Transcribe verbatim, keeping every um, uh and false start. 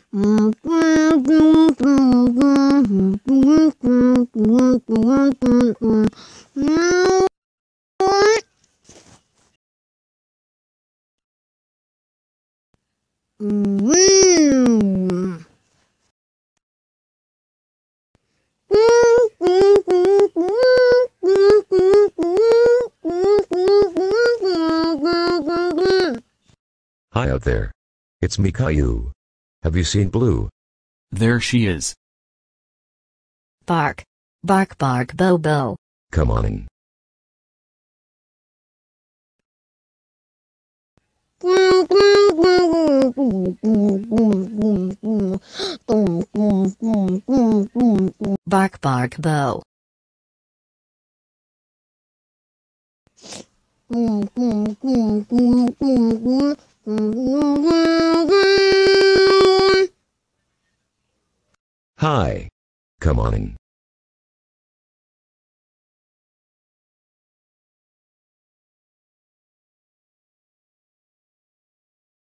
Hi out there. It's me, Caillou. Have you seen Blue? There she is. Bark. Bark bark Bobo. Come on in. Bark bark Bo. Hi. Come on in.